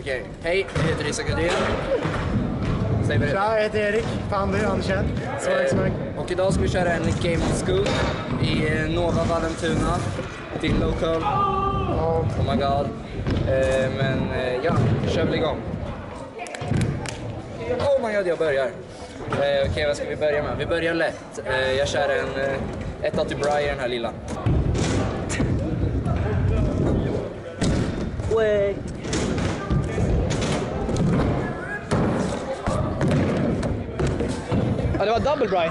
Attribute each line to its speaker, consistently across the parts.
Speaker 1: Okej. Hej, jag heter Isak Adén. Säg vad det är.
Speaker 2: Tja, jag heter Erik. Pandy, Andersen.
Speaker 1: Och idag ska vi köra en Game School i Nova Vallentuna. Till local. Oh my god. Ja, kör väl igång. Oh my god, jag börjar. Okej, vad ska vi börja med? Vi börjar lätt. Jag kör en 1 till Bry i den här lilla.
Speaker 3: Way. Ja, det var double Bry.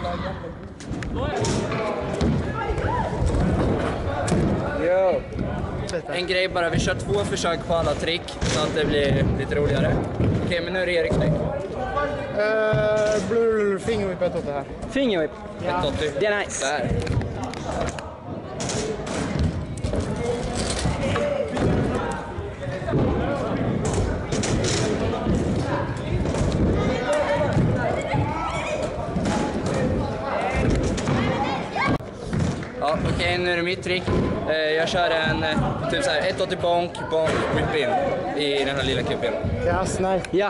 Speaker 1: Yo. En grej bara, vi kör 2 försök på alla trick så att det blir lite roligare. Okej, men nu är det Eriks trick.
Speaker 2: Fingerwhip 180 här.
Speaker 3: Fingerwhip.
Speaker 1: Ja. 180.
Speaker 3: Det är nice.
Speaker 1: Där. Ja, okej, nu är det mitt trick. Jag kör en typ så här 180 bonk, whip in i den här lilla kuppen.
Speaker 2: Ja, snäll.
Speaker 3: Ja.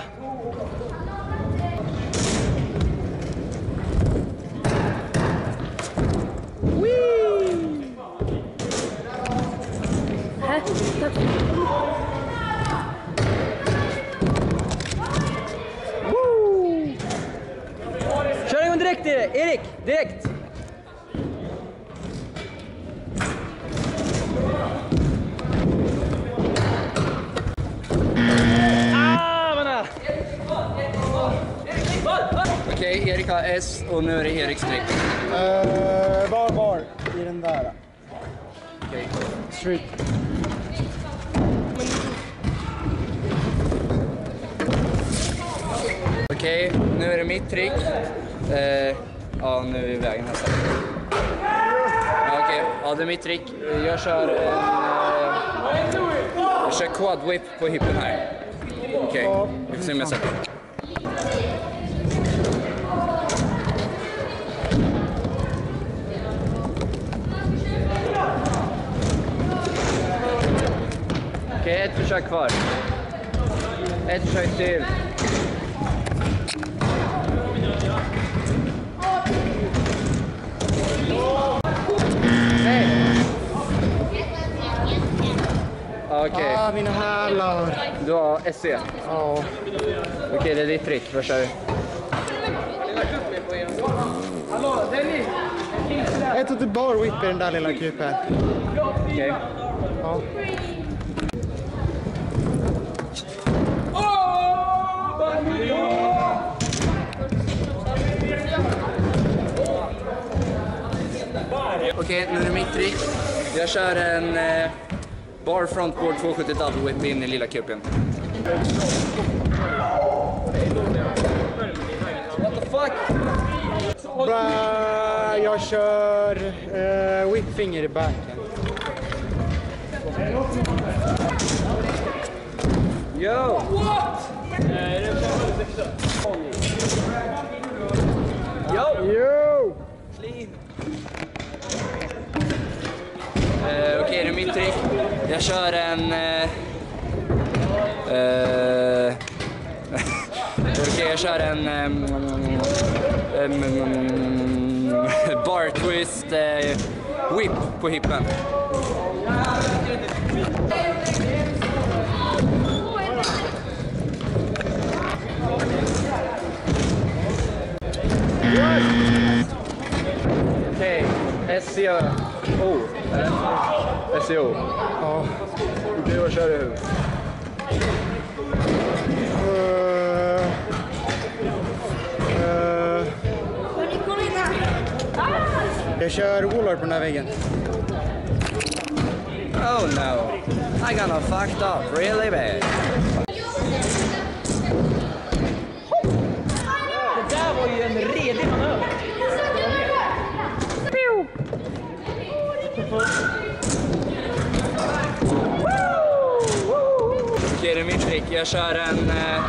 Speaker 3: Kör igång direkt, Erik! Direkt!
Speaker 1: Okej, Erik har S och nu är det Eriks trick.
Speaker 2: Var i den där.
Speaker 1: Okej.
Speaker 2: Street.
Speaker 1: Okej, nu är det mitt trick. Ja, nu är vi i vägen nästan. Okej, ja, det är mitt trick. Jag kör quad whip på hippen här. Okej, vi får se om jag sätter. Okej, ett försök kvar. Ett försök till. Okej.
Speaker 2: Ah, mina hälar.
Speaker 1: Du har SC.
Speaker 2: Ja.
Speaker 1: Okej, det är ditt trick. Vad kör vi?
Speaker 2: Jag tog till bar whip i den där lilla kupen.
Speaker 1: Okej.
Speaker 2: Ja.
Speaker 1: Okej, nu är det mitt trick. Jag kör en bar frontboard 270 double whip in i lilla kupen. What the fuck?
Speaker 2: Bra, jag kör whip finger i backen.
Speaker 1: Yo! What?
Speaker 2: Yo!
Speaker 1: Clean. Okej, det är mitt trick. Jag kör en... Okej, jag kör en... bar twist whip på hippen. Okej, SCO. SCO.
Speaker 2: Ja.
Speaker 1: Okej, vad kör du?
Speaker 2: Jag kör wallard på den här väggen.
Speaker 1: Oh no, I got fucked up really bad.
Speaker 3: Det där var ju en redig manöver.
Speaker 1: Okej, det är min trick. Jag kör en...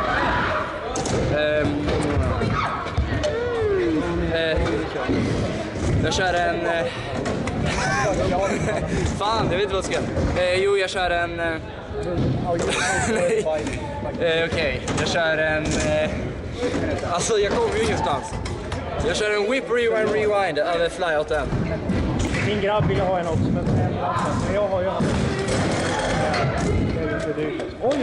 Speaker 1: jag kör en... Fan, jag vet inte vad jag ska. Jo, jag kör en... Okej, jag kör en... alltså jag kommer ju ingenstans. Jag kör en whip, rewind över flyouten.
Speaker 2: Min grabb vill ha en också, men jag har ju en. Oj,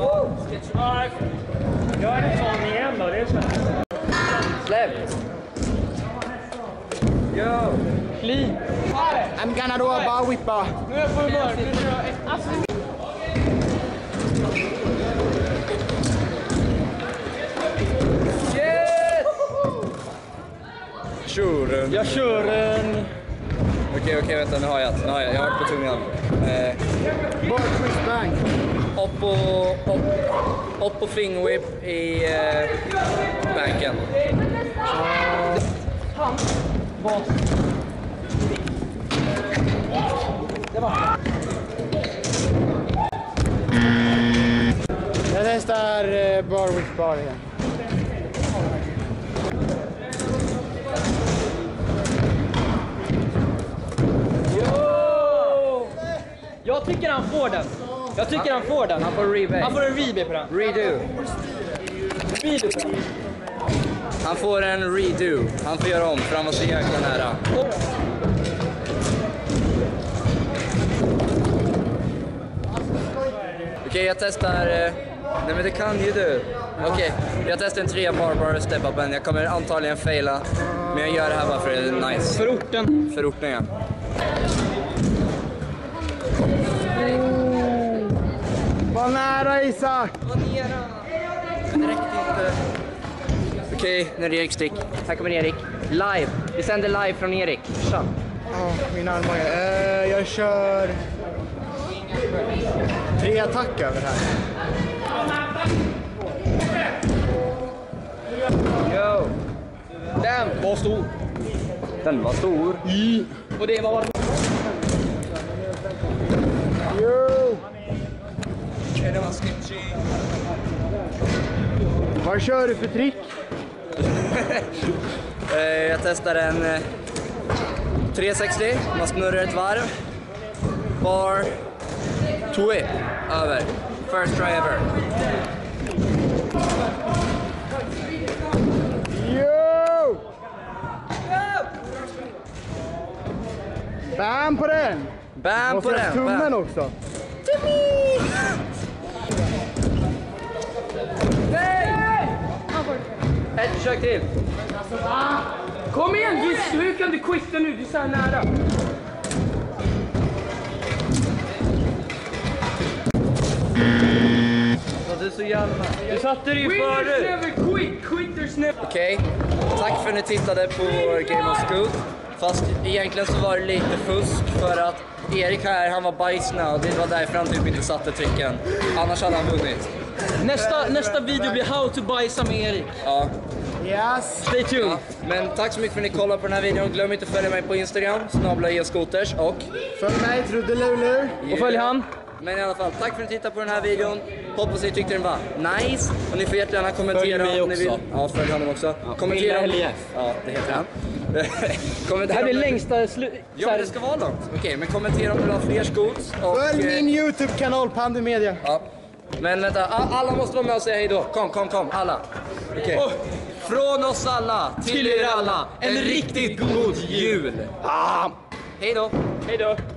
Speaker 2: gör en sån igen då, det är så här.
Speaker 1: Släpp! Yo!
Speaker 3: Clean.
Speaker 2: I'm gonna do a bar whip bar.
Speaker 3: Nu är jag på humör.
Speaker 1: Yes! Kör!
Speaker 3: Jag kör en...
Speaker 1: Okej, vänta, nu har jag. Jag har på tungan.
Speaker 2: Bar twist bang.
Speaker 1: Upp på fingerwhip i banken.
Speaker 3: Han var...
Speaker 2: Jag testar bar whip bar igen.
Speaker 3: Jag tycker han får den.
Speaker 1: Han får rebate.
Speaker 3: Han får en rebate på den.
Speaker 1: Redo. Han får en redo. Han får göra om för han var så jäkla nära. Okej, jag testar... nej men det kan ju du. Okej, jag testar en 3 bar step-upen. Jag kommer antagligen faila. Men jag gör det här bara för det är nice.
Speaker 3: För orten.
Speaker 1: För orten, ja.
Speaker 2: Var nära, Isak!
Speaker 1: Vad nära! Det räckte inte. Okej, nu är det Erik stick. Här kommer Erik. Live. Vi sänder live från Erik. Tja.
Speaker 2: Ja, min armbåge. Jag kör 3 attack över här.
Speaker 1: Yo!
Speaker 3: Den var stor.
Speaker 1: Den var stor.
Speaker 3: Och det var...
Speaker 2: Yo!
Speaker 1: Okej, det var sketchy.
Speaker 2: Vad kör du för trick?
Speaker 1: Jag testar en 360. Man snurrar ett varv. Bar. Twip. Över. First try ever.
Speaker 2: Yo! Bam på den!
Speaker 1: Bam på
Speaker 2: Måste jag
Speaker 1: den.
Speaker 2: tummen
Speaker 1: Bam.
Speaker 2: också?
Speaker 1: Ett försök till.
Speaker 3: Kom igen, hur kan du quitta nu? Du är så här nära.
Speaker 1: Du är så jävla...
Speaker 3: Du satte dig ju
Speaker 4: Winners never quit, quitters never...
Speaker 1: Okej, tack för att ni tittade på Game of Scoot. Fast egentligen så var det lite fusk för att Erik här, han var bajsnödig. Det var därför han typ inte satte tricken. Annars hade han vunnit.
Speaker 3: Nästa video blir how to bajsa med Erik.
Speaker 1: Ja.
Speaker 2: Yes!
Speaker 3: Stay tuned.
Speaker 1: Ja, men tack så mycket för att ni kollade på den här videon. Glöm inte att följa mig på Instagram, @escooters och...
Speaker 2: Följ mig, Trudelulu.
Speaker 3: Och följ han.
Speaker 1: Men i alla fall, tack för att ni tittade på den här videon. Hoppas ni tyckte den var nice. Och ni får jättegärna kommentera
Speaker 3: Följ mig
Speaker 1: om ni vill.
Speaker 3: också.
Speaker 1: Ja, följ honom också. Kommentera om... Ja, det heter han.
Speaker 3: Det här blir längsta
Speaker 1: Ja, men det ska vara långt. Okej, men kommentera om du vill ha fler scoots. Och,
Speaker 2: Följ min YouTube-kanal, Pandemedia.
Speaker 1: Ja. Men vänta, alla måste vara med och säga hej då. Kom, alla. Okej. Från oss alla till er alla, en riktigt god jul. Hej då.
Speaker 3: Hej då.